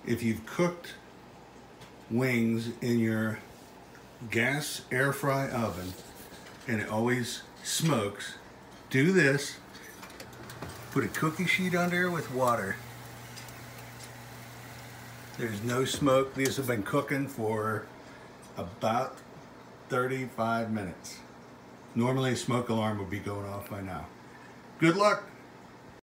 if you've cooked wings in your gas air fry oven and it always smokes, do this. Put a cookie sheet under with water. There's no smoke. These have been cooking for about 35 minutes. Normally a smoke alarm would be going off by now. Good luck.